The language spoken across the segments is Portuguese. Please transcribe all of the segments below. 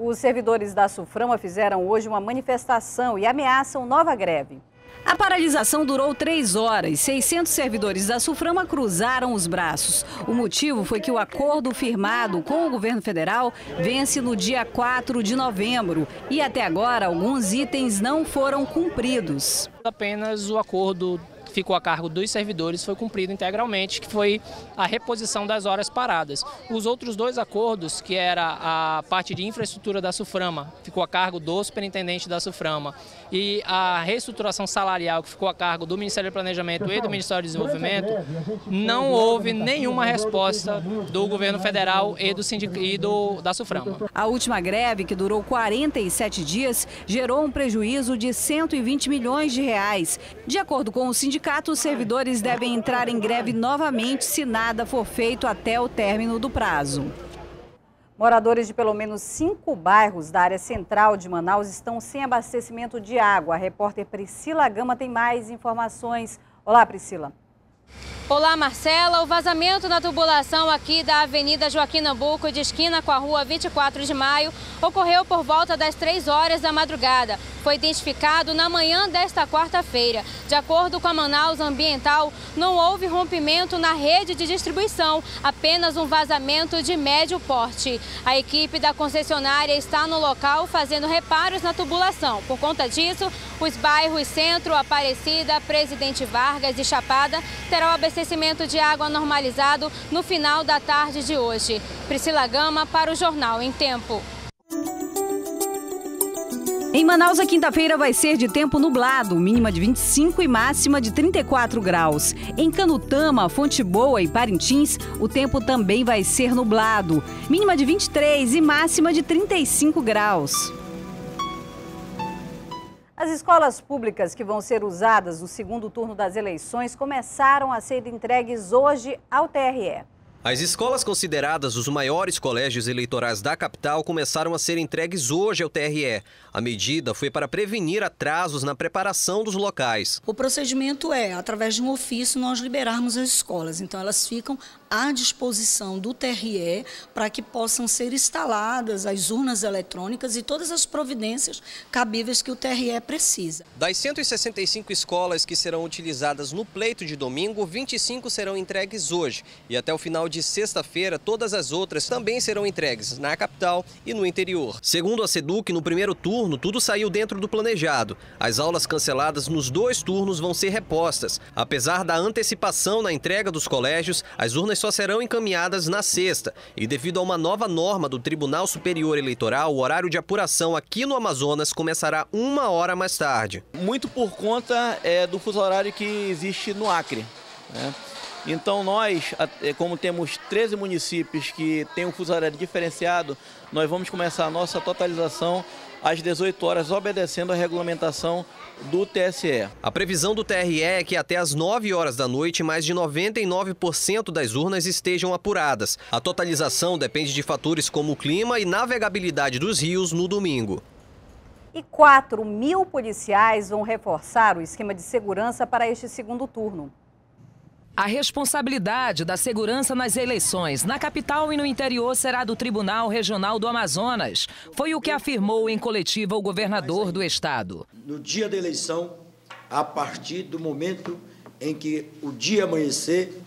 Os servidores da Suframa fizeram hoje uma manifestação e ameaçam nova greve. A paralisação durou 3 horas. 600 servidores da Suframa cruzaram os braços. O motivo foi que o acordo firmado com o governo federal vence no dia 4 de novembro. E até agora, alguns itens não foram cumpridos. Apenas o acordo ficou a cargo dos servidores foi cumprido integralmente, que foi a reposição das horas paradas. Os outros 2 acordos, que era a parte de infraestrutura da Suframa, ficou a cargo do superintendente da Suframa, e a reestruturação salarial, que ficou a cargo do Ministério do Planejamento e do Ministério do Desenvolvimento, não houve nenhuma resposta do governo federal e da Suframa. A última greve, que durou 47 dias, gerou um prejuízo de 120 milhões de reais. De acordo com o sindicato, os servidores devem entrar em greve novamente se nada for feito até o término do prazo. Moradores de pelo menos 5 bairros da área central de Manaus estão sem abastecimento de água. A repórter Priscila Gama tem mais informações. Olá, Priscila. Olá, Marcela. O vazamento na tubulação aqui da Avenida Joaquim Nabuco, de esquina com a rua 24 de maio, ocorreu por volta das 3 horas da madrugada. Foi identificado na manhã desta quarta-feira. De acordo com a Manaus Ambiental, não houve rompimento na rede de distribuição, apenas um vazamento de médio porte. A equipe da concessionária está no local fazendo reparos na tubulação. Por conta disso, os bairros Centro, Aparecida, Presidente Vargas e Chapada terão abastecimento de água normalizado no final da tarde de hoje. Priscila Gama para o Jornal em Tempo. Em Manaus, a quinta-feira vai ser de tempo nublado, mínima de 25 e máxima de 34 graus. Em Canutama, Fonte Boa e Parintins, o tempo também vai ser nublado, mínima de 23 e máxima de 35 graus. As escolas públicas que vão ser usadas no segundo turno das eleições começaram a ser entregues hoje ao TRE. As escolas consideradas os maiores colégios eleitorais da capital começaram a ser entregues hoje ao TRE. A medida foi para prevenir atrasos na preparação dos locais. O procedimento é, através de um ofício, nós liberarmos as escolas. Então, elas ficam à disposição do TRE para que possam ser instaladas as urnas eletrônicas e todas as providências cabíveis que o TRE precisa. Das 165 escolas que serão utilizadas no pleito de domingo, 25 serão entregues hoje. E até o final de sexta-feira, todas as outras também serão entregues na capital e no interior. Segundo a SEDUC, no primeiro turno, tudo saiu dentro do planejado. As aulas canceladas nos 2 turnos vão ser repostas. Apesar da antecipação na entrega dos colégios, as urnas só serão encaminhadas na sexta. E devido a uma nova norma do Tribunal Superior Eleitoral, o horário de apuração aqui no Amazonas começará 1 hora mais tarde. Muito por conta do fuso horário que existe no Acre, né? Então nós, como temos 13 municípios que têm um fuso horário diferenciado, nós vamos começar a nossa totalização às 18 horas, obedecendo a regulamentação do TSE. A previsão do TRE é que até às 9 horas da noite, mais de 99% das urnas estejam apuradas. A totalização depende de fatores como o clima e navegabilidade dos rios no domingo. E 4.000 policiais vão reforçar o esquema de segurança para este segundo turno. A responsabilidade da segurança nas eleições na capital e no interior será do Tribunal Regional do Amazonas. Foi o que afirmou em coletiva o governador do estado. No dia da eleição, a partir do momento em que o dia amanhecer,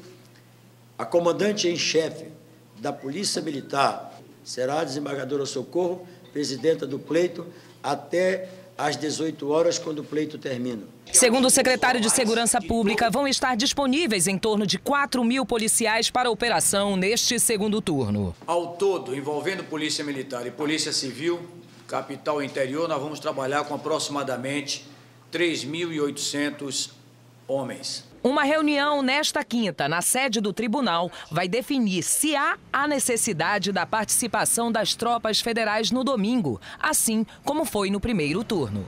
a comandante em chefe da Polícia Militar será a desembargadora Socorro, presidenta do pleito, até às 18 horas, quando o pleito termina. Segundo o secretário de Segurança Pública, vão estar disponíveis em torno de 4.000 policiais para a operação neste segundo turno. Ao todo, envolvendo Polícia Militar e Polícia Civil, capital e interior, nós vamos trabalhar com aproximadamente 3.800 homens. Uma reunião nesta quinta, na sede do tribunal, vai definir se há a necessidade da participação das tropas federais no domingo, assim como foi no primeiro turno.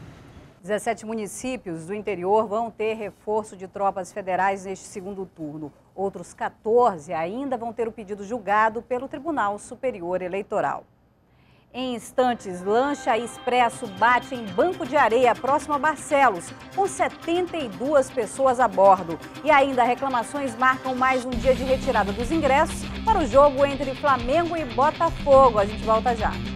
17 municípios do interior vão ter reforço de tropas federais neste segundo turno. Outros 14 ainda vão ter o pedido julgado pelo Tribunal Superior Eleitoral. Em instantes, lancha expresso bate em banco de areia próximo a Barcelos, com 72 pessoas a bordo. E ainda reclamações marcam mais um dia de retirada dos ingressos para o jogo entre Flamengo e Botafogo. A gente volta já.